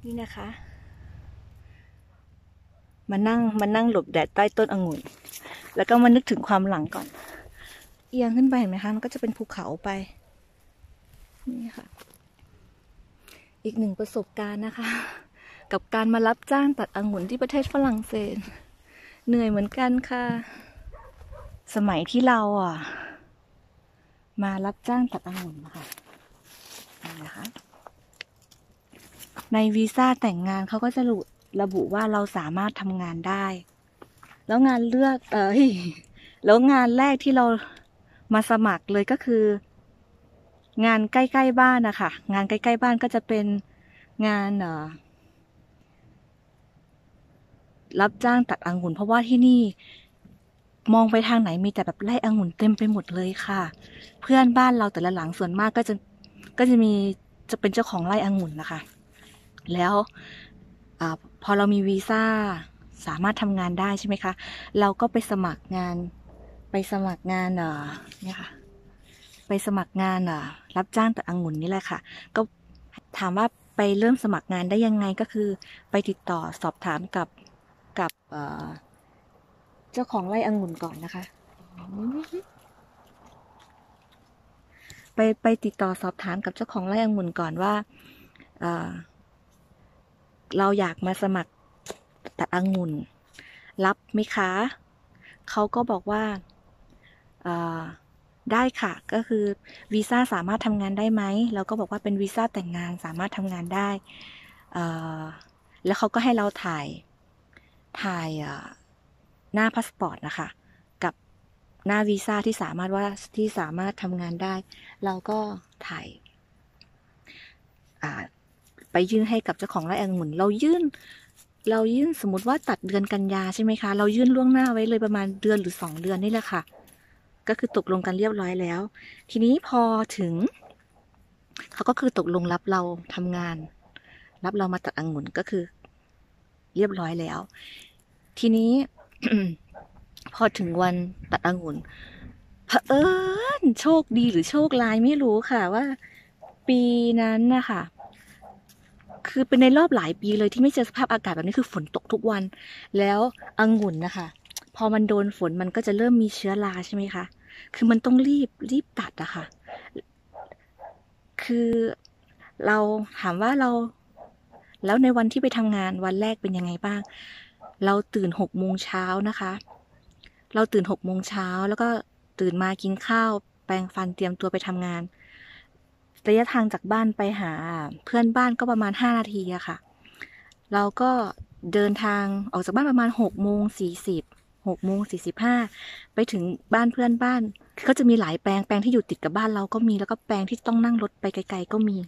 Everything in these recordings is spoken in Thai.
นี่นะคะมานั่งหลบแดดใต้ต้นองุ่นแล้วก็มานึกถึงความหลังก่อนเอียงขึ้นไปเห็นไหมคะมันก็จะเป็นภูเขาไปนี่ค่ะอีกหนึ่งประสบการณ์นะคะกับการมารับจ้างตัดองุ่นที่ประเทศฝรั่งเศสเหนื่อยเหมือนกันค่ะสมัยที่เรามารับจ้างตัดองุ่นนะคะนะคะในวีซ่าแต่งงานเขาก็จะระบุว่าเราสามารถทำงานได้แล้วงานเลือกแล้วงานแรกที่เรามาสมัครเลยก็คืองานใกล้ๆบ้านนะคะงานใกล้ๆบ้านก็จะเป็นงานรับจ้างตัดองุ่นเพราะว่าที่นี่มองไปทางไหนมีแต่แบบไร่องุ่นเต็มไปหมดเลยค่ะเพื่อนบ้านเราแต่ละหลังส่วนมากก็จะเป็นเจ้าของไร่องุ่นนะคะแล้วพอเรามีวีซ่าสามารถทำงานได้ใช่ไหมคะเราก็ไปสมัครงานเนี่ยค่ะไปสมัครงานรับจ้างตัดองุ่นนี่แหละค่ะก็ถามว่าไปเริ่มสมัครงานได้ยังไงก็คือไปติดต่อสอบถามกับเจ้าของไร่องุ่นก่อนนะคะไปติดต่อสอบถามกับเจ้าของไร่องุ่นก่อนว่าเราอยากมาสมัครตัดองุ่นรับไหมคะเขาก็บอกว่าได้ค่ะก็คือวีซ่าสามารถทำงานได้ไหมเราก็บอกว่าเป็นวีซ่าแต่งงานสามารถทำงานได้แล้วเขาก็ให้เราถ่ายหน้าพาสปอร์ตนะคะกับหน้าวีซ่าที่สามารถทำงานได้เราก็ถ่ายไปยื่นให้กับเจ้าของไร่องุ่นเรายื่นสมมติว่าตัดเดือนกันยาใช่ไหมคะเรายื่นล่วงหน้าไว้เลยประมาณเดือนหรือ2 เดือนนี่แหละค่ะก็คือตกลงกันเรียบร้อยแล้วทีนี้พอถึงเขาก็คือตกลงรับเราทำงานรับเรามาตัดองุ่นก็คือเรียบร้อยแล้วทีนี้ พอถึงวันตัดองุ่นเผอิญโชคดีหรือโชคร้ายไม่รู้ค่ะว่าปีนั้นนะคะคือเป็นในรอบหลายปีเลยที่ไม่เจอสภาพอากาศแบบนี้คือฝนตกทุกวันแล้วองุ่นนะคะพอมันโดนฝนมันก็จะเริ่มมีเชื้อราใช่ไหมคะคือมันต้องรีบตัดอะค่ะคือเราถามว่าแล้วในวันที่ไปทำงานวันแรกเป็นยังไงบ้างเราตื่น6 โมงเช้านะคะเราตื่น6 โมงเช้าแล้วก็ตื่นมากินข้าวแปรงฟันเตรียมตัวไปทำงานระยะทางจากบ้านไปหาเพื่อนบ้านก็ประมาณ5 นาทีอะค่ะเราก็เดินทางออกจากบ้านประมาณ6 โมง 40 6 โมง 45ไปถึงบ้านเพื่อนบ้านเขาจะมีหลายแปลงที่อยู่ติดกับบ้านเราก็มีแล้วก็แปลงที่ต้องนั่งรถไปไกลๆก็มี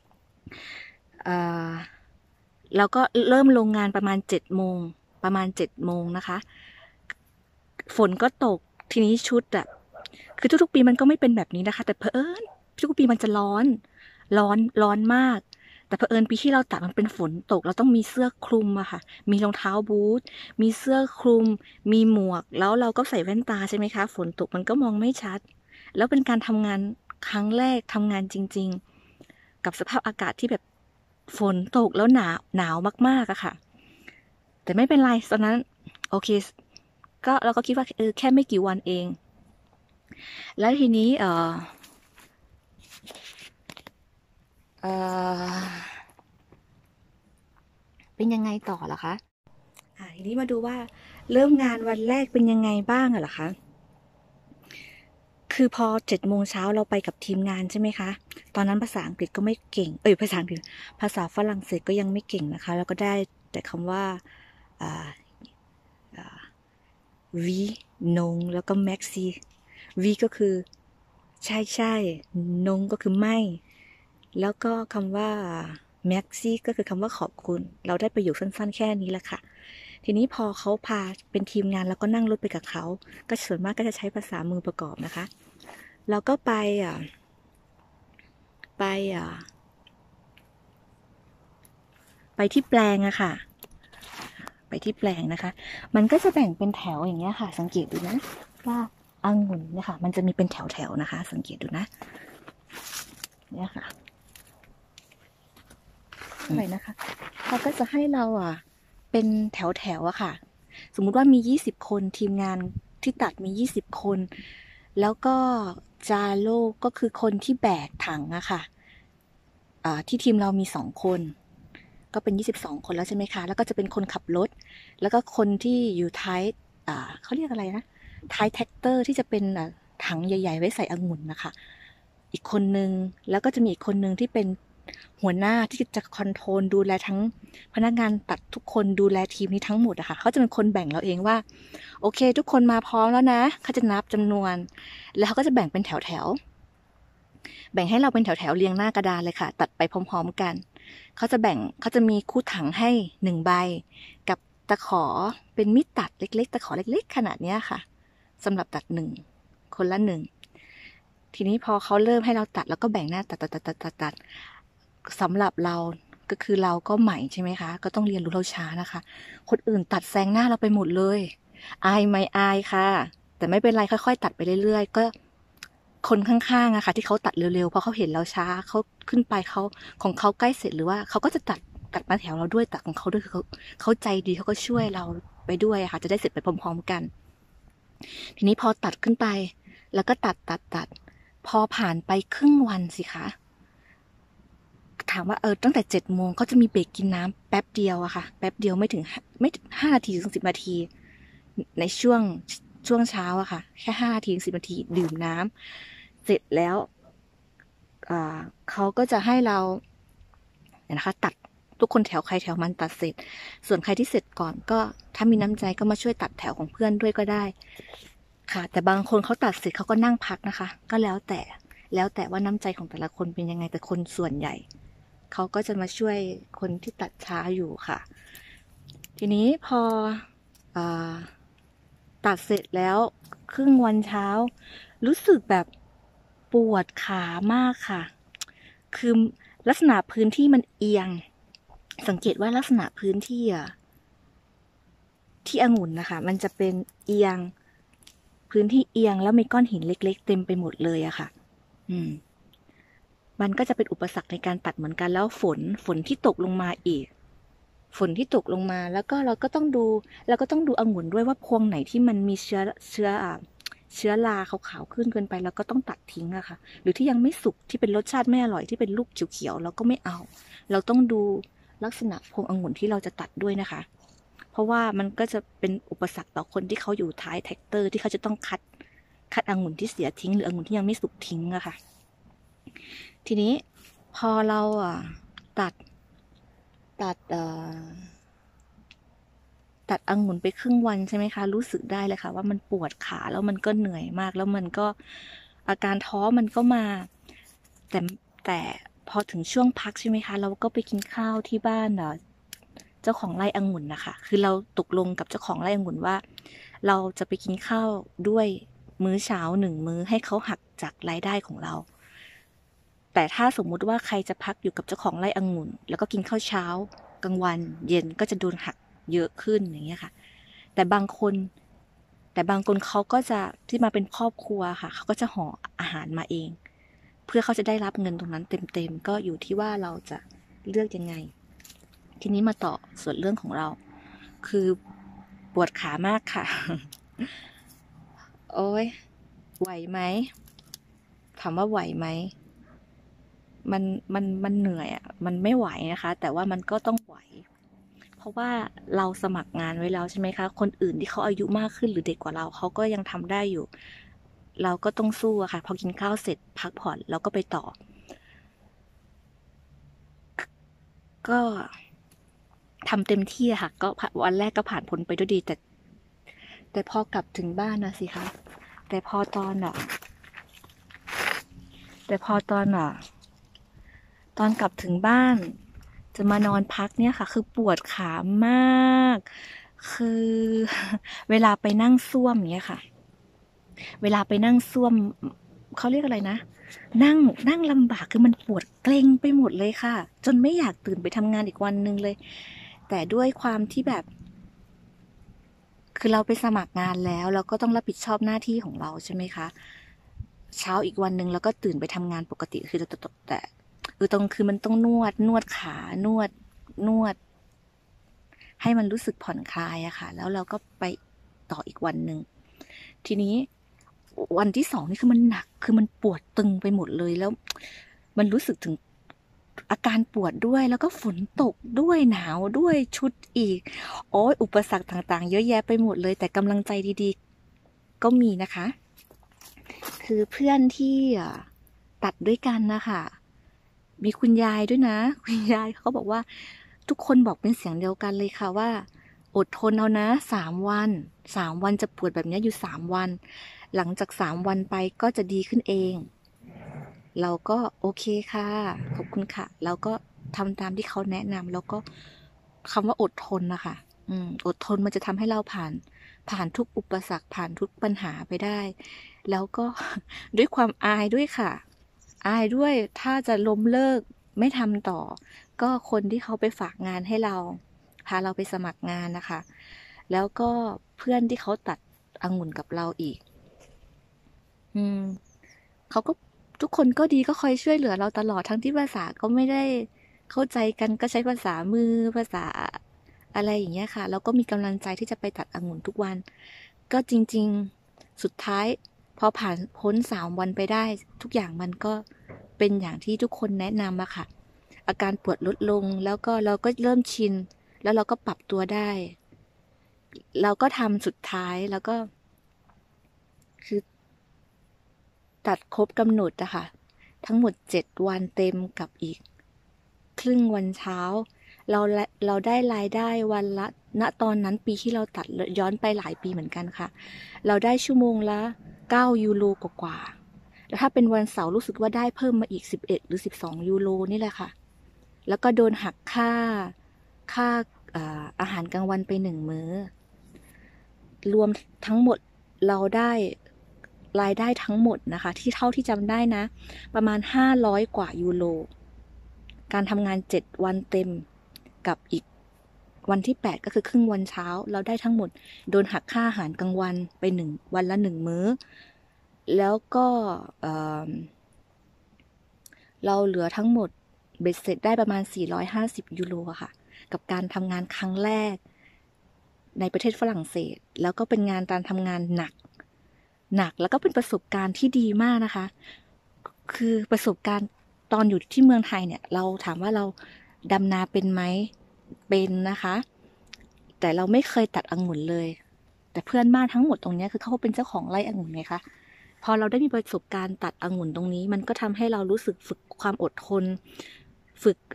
เราก็เริ่มลงงานประมาณ7 โมงนะคะฝนก็ตกทีนี้ชุดคือทุกๆปีมันก็ไม่เป็นแบบนี้นะคะแต่เผอิญทุกปีมันจะร้อนมากแต่เผอิญปีที่เราตัดมันเป็นฝนตกเราต้องมีเสื้อคลุมอะค่ะมีรองเท้าบูทมีเสื้อคลุมมีหมวกแล้วเราก็ใส่แว่นตาใช่ไหมคะฝนตกมันก็มองไม่ชัดแล้วเป็นการทำงานครั้งแรกทำงานจริงๆกับสภาพอากาศที่แบบฝนตกแล้วหนาวมากๆอะค่ะแต่ไม่เป็นไรตอนนั้นโอเคก็เราก็คิดว่าแค่ไม่กี่วันเองแล้วทีนี้เป็นยังไงต่อล่ะคะทีนี้มาดูว่าเริ่มงานวันแรกเป็นยังไงบ้างเหรอคะคือพอ7 โมงเช้าเราไปกับทีมงานใช่ไหมคะตอนนั้นภาษาอังกฤษก็ไม่เก่งภาษาฝรั่งเศสก็ยังไม่เก่งนะคะแล้วก็ได้แต่คำว่าวีนงแล้วก็แม็กซี่วีก็คือใช่นงก็คือไม่แล้วก็คำว่าแม็กซี่ก็คือคำว่าขอบคุณเราได้ประโยคสั้นๆแค่นี้แหละค่ะทีนี้พอเขาพาเป็นทีมงานแล้วก็นั่งรถไปกับเขาก็ส่วนมากก็จะใช้ภาษามือประกอบนะคะเราก็ไปที่แปลงอะค่ะไปที่แปลงนะคะมันก็จะแบ่งเป็นแถวอย่างเงี้ยค่ะสังเกตดูนะว่าองุ่นเนี่ยค่ะมันจะมีเป็นแถวๆนะคะสังเกตดูนะเนี่ยค่ะอะไรนะคะเขาก็จะให้เราเป็นแถวๆอะค่ะสมมุติว่ามี20คนทีมงานที่ตัดมี20คนแล้วก็จาโลก็คือคนที่แบกถังอะค่ะที่ทีมเรามี2คนก็เป็น22คนแล้วใช่ไหมคะแล้วก็จะเป็นคนขับรถแล้วก็คนที่อยู่ท้ายเขาเรียกอะไรนะท้ายแท็กเตอร์ที่จะเป็นถังใหญ่ๆไว้ใส่องุ่นนะคะอีกคนนึงแล้วก็จะมีอีกคนนึงที่เป็นหัวหน้าที่จะคอนโทรลดูแลทั้งพนักงานตัดทุกคนดูแลทีมนี้ทั้งหมดอะค่ะเขาจะเป็นคนแบ่งเราเองว่าโอเคทุกคนมาพร้อมแล้วนะเขาจะนับจำนวนแล้วเขาก็จะแบ่งเป็นแถวๆแบ่งให้เราเป็นแถวๆเรียงหน้ากระดานเลยค่ะตัดไปพร้อมๆกันเขาจะมีคู่ถังให้1ใบกับตะขอเป็นมีดตัดเล็กๆตะขอเล็กๆขนาดนี้ค่ะสำหรับตัดคนละ1ทีนี้พอเขาเริ่มให้เราตัดแล้วก็แบ่งหน้าตัดสำหรับเราก็คือเราก็ใหม่ใช่ไหมคะก็ต้องเรียนรู้เราช้านะคะคนอื่นตัดแซงหน้าเราไปหมดเลยอายไหมอายค่ะแต่ไม่เป็นไรค่อยๆตัดไปเรื่อยๆก็คนข้างๆอะค่ะที่เขาตัดเร็วๆเพราะเขาเห็นเราช้าเขาขึ้นไปเขาของเขาใกล้เสร็จหรือว่าเขาก็จะตัดมาแถวเราด้วยตัดของเขาด้วยคือเขาใจดีเขาก็ช่วยเราไปด้วยค่ะจะได้เสร็จไปพร้อมๆกันทีนี้พอตัดขึ้นไปแล้วก็ตัดพอผ่านไปครึ่งวันสิคะถามว่าตั้งแต่7 โมงเขาจะมีเบรกกินน้ำแป๊บเดียวอะค่ะแป๊บเดียวไม่ถึง5 นาทีถึง10 นาทีในช่วงเช้าอะค่ะแค่5 นาทีถึง10 นาทีดื่มน้ำเสร็จแล้วเขาก็จะให้เราเนี่ยนะคะตัดทุกคนแถวใครแถวมันตัดเสร็จส่วนใครที่เสร็จก่อนก็ถ้ามีน้ำใจก็มาช่วยตัดแถวของเพื่อนด้วยก็ได้ค่ะแต่บางคนเขาตัดเสร็จเขาก็นั่งพักนะคะก็แล้วแต่ว่าน้ำใจของแต่ละคนเป็นยังไงแต่คนส่วนใหญ่เขาก็จะมาช่วยคนที่ตัดช้าอยู่ค่ะทีนี้พอตัดเสร็จแล้วครึ่งวันเช้ารู้สึกแบบปวดขามากค่ะคือลักษณะพื้นที่มันเอียงสังเกตว่าลักษณะพื้นที่ที่องุ่นนะคะมันจะเป็นเอียงพื้นที่เอียงแล้วมีก้อนหินเล็กๆเต็มไปหมดเลยอะค่ะมันก็จะเป็นอุปสรรคในการตัดเหมือนกันแล้วฝนที่ตกลงมาอีกฝนที่ตกลงมาแล้วก็เราก็ต้องดูองุ่นด้วยว่าพวงไหนที่มันมีเชื้อราขาวๆขึ้นเกินไปแล้วก็ต้องตัดทิ้งอะค่ะหรือที่ยังไม่สุกที่เป็นรสชาติไม่อร่อยที่เป็นลูกเขียวๆเราก็ไม่เอาเราต้องดูลักษณะพวงองุ่นที่เราจะตัดด้วยนะคะเพราะว่ามันก็จะเป็นอุปสรรคต่อคนที่เขาอยู่ท้ายแท็กเตอร์ที่เขาจะต้องคัดองุ่นที่เสียทิ้งหรือองุ่นที่ยังไม่สุกทิ้งอะค่ะทีนี้พอเราตัดองุ่นไปครึ่งวันใช่ไหมคะรู้สึกได้เลยค่ะว่ามันปวดขาแล้วมันก็เหนื่อยมากแล้วมันก็อาการท้อมันก็มาแต่พอถึงช่วงพักใช่ไหมคะเราก็ไปกินข้าวที่บ้านเจ้าของไร่องุ่นนะคะคือเราตกลงกับเจ้าของไร่องุ่นว่าเราจะไปกินข้าวด้วยมื้อเช้า1 มื้อให้เขาหักจากรายได้ของเราแต่ถ้าสมมุติว่าใครจะพักอยู่กับเจ้าของไร่องุ่นแล้วก็กินข้าวเช้ากลางวันเย็นก็จะโดนหักเยอะขึ้นอย่างเงี้ยค่ะแต่บางคนเขาก็จะที่มาเป็นครอบครัวค่ะเขาก็จะห่ออาหารมาเองเพื่อเขาจะได้รับเงินตรงนั้นเต็มๆก็อยู่ที่ว่าเราจะเลือกยังไงทีนี้มาต่อส่วนเรื่องของเราคือปวดขามากค่ะโอ้ยไหวไหมถามว่าไหวไหมมันเหนื่อยอ่ะมันไม่ไหวนะคะแต่ว่ามันก็ต้องไหวเพราะว่าเราสมัครงานไว้แล้วใช่ไหมคะคนอื่นที่เขาอายุมากขึ้นหรือเด็กกว่าเราเขาก็ยังทำได้อยู่เราก็ต้องสู้อะค่ะพอกินข้าวเสร็จพักผ่อนเราก็ไปต่อก็ทำเต็มที่ค่ะก็วันแรกก็ผ่านพ้นไปด้วยดีแต่พอกลับถึงบ้านนะสิคะแต่พอตอนตอนกลับถึงบ้านจะมานอนพักเนี่ยค่ะคือปวดขามากคือเวลาไปนั่งส้วมอย่างเงี้ยค่ะเวลาไปนั่งส้วมเขาเรียกอะไรนะนั่งลำบากคือมันปวดเกร็งไปหมดเลยค่ะจนไม่อยากตื่นไปทำงานอีกวันนึงเลยแต่ด้วยความที่แบบคือเราไปสมัครงานแล้วเราก็ต้องรับผิดชอบหน้าที่ของเราใช่ไหมคะเช้าอีกวันนึงเราก็ตื่นไปทำงานปกติคือแต่ตรงคือมันต้องนวดขานวดให้มันรู้สึกผ่อนคลายอะค่ะแล้วเราก็ไปต่ออีกวันหนึ่งทีนี้วันที่2นี่คือมันหนักคือมันปวดตึงไปหมดเลยแล้วมันรู้สึกถึงอาการปวดด้วยแล้วก็ฝนตกด้วยหนาวด้วยชุดอีกโอ้ยอุปสรรคต่างๆเยอะแยะไปหมดเลยแต่กำลังใจดีๆก็มีนะคะคือเพื่อนที่ตัดด้วยกันนะคะมีคุณยายด้วยนะคุณยายเขาบอกว่าทุกคนบอกเป็นเสียงเดียวกันเลยค่ะว่าอดทนเอานะ3 วันจะปวดแบบนี้อยู่3 วันหลังจาก3 วันไปก็จะดีขึ้นเองเราก็โอเคค่ะขอบคุณค่ะแล้วก็ทำตามที่เขาแนะนำแล้วก็คำว่าอดทนนะคะอดทนมันจะทำให้เราผ่านทุกอุปสรรคผ่านทุกปัญหาไปได้แล้วก็ด้วยความอายด้วยค่ะอายด้วยถ้าจะล้มเลิกไม่ทำต่อก็คนที่เขาไปฝากงานให้เราพาเราไปสมัครงานนะคะแล้วก็เพื่อนที่เขาตัดองุ่นกับเราอีกเขาก็ทุกคนก็ดีก็คอยช่วยเหลือเราตลอดทั้งที่ภาษาก็ไม่ได้เข้าใจกันก็ใช้ภาษามือภาษาอะไรอย่างเงี้ยค่ะแล้วก็มีกำลังใจที่จะไปตัดองุ่นทุกวันก็จริงๆสุดท้ายพอผ่านพ้น3 วันไปได้ทุกอย่างมันก็เป็นอย่างที่ทุกคนแนะนำอะค่ะอาการปวดลดลงแล้วก็เราก็เริ่มชินแล้วเราก็ปรับตัวได้เราก็ทำสุดท้ายแล้วก็คือตัดครบกำหนดนะคะทั้งหมด7 วันเต็มกับอีกครึ่งวันเช้าเราได้รายได้วันละณตอนนั้นปีที่เราตัดย้อนไปหลายปีเหมือนกันค่ะเราได้ชั่วโมงละ9 ยูโรกว่าแล้วถ้าเป็นวันเสาร์รู้สึกว่าได้เพิ่มมาอีก11หรือ12 ยูโรนี่แหละค่ะแล้วก็โดนหักค่าอาหารกลางวันไป1 มื้อรวมทั้งหมดเราได้รายได้ทั้งหมดนะคะที่เท่าที่จำได้นะประมาณ500 กว่ายูโรการทำงาน7 วันเต็มกับอีกวันที่8ก็คือครึ่งวันเช้าเราได้ทั้งหมดโดนหักค่าอาหารกลางวันไปวันละ1 มื้อแล้วก็เราเหลือทั้งหมดเบ็ดเสร็จได้ประมาณ450 ยูโรค่ะกับการทำงานครั้งแรกในประเทศฝรั่งเศสแล้วก็เป็นการทำงานหนักแล้วก็เป็นประสบการณ์ที่ดีมากนะคะคือประสบการณ์ตอนอยู่ที่เมืองไทยเนี่ยเราถามว่าเราดำนาเป็นไหมเป็นนะคะแต่เราไม่เคยตัดองุ่นเลยแต่เพื่อนบ้านทั้งหมดตรงนี้คือเขาเป็นเจ้าของไร่องุ่นไงคะพอเราได้มีประสบการณ์ตัดองุ่นตรงนี้มันก็ทำให้เรารู้สึกฝึกความอดทนฝึก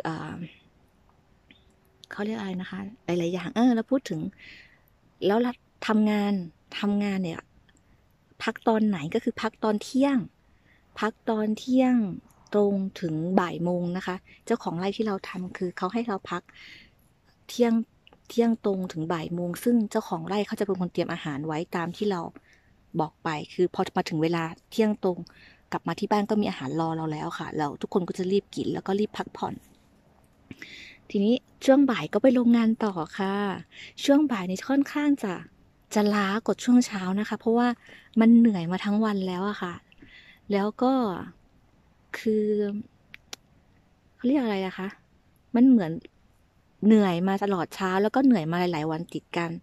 เขาเรียกอะไรนะคะหลายๆอย่างแล้วพูดถึงแล้วทำงานเนี่ยพักตอนไหนก็คือพักตอนเที่ยงตรงถึงบ่ายโมงนะคะเจ้าของไร่ที่เราทำคือเขาให้เราพักเที่ยงตรงถึงบ่ายโมงซึ่งเจ้าของไร่เขาจะเป็นคนเตรียมอาหารไว้ตามที่เราบอกไปคือพอมาถึงเวลาเที่ยงตรงกลับมาที่บ้านก็มีอาหารรอเราแล้วค่ะเราทุกคนก็จะรีบกินแล้วก็รีบพักผ่อนทีนี้ช่วงบ่ายก็ไปโรงงานต่อค่ะช่วงบ่ายนี่ค่อนข้างจะล้ากว่าช่วงเช้านะคะเพราะว่ามันเหนื่อยมาทั้งวันแล้วอะค่ะแล้วก็คือเขาเรียกอะไรอะคะมันเหมือนเหนื่อยมาตลอดเช้าแล้วก็เหนื่อยมาหลายๆวันติดกัน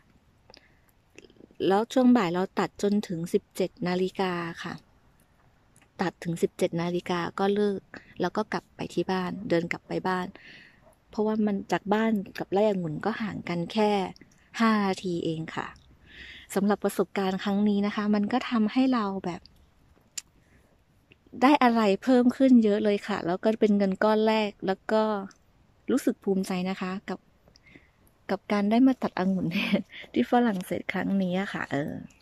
แล้วช่วงบ่ายเราตัดจนถึง17 นาฬิกาค่ะตัดถึง17 นาฬิกาก็เลิกแล้วก็กลับไปที่บ้านเดินกลับไปบ้านเพราะว่ามันจากบ้านกับไร่องุ่นก็ห่างกันแค่5 นาทีเองค่ะสำหรับประสบการณ์ครั้งนี้นะคะมันก็ทำให้เราแบบได้อะไรเพิ่มขึ้นเยอะเลยค่ะแล้วก็เป็นเงินก้อนแรกแล้วก็รู้สึกภูมิใจนะคะกับการได้มาตัดองุ่นที่ฝรั่งเศสครั้งนี้ค่ะ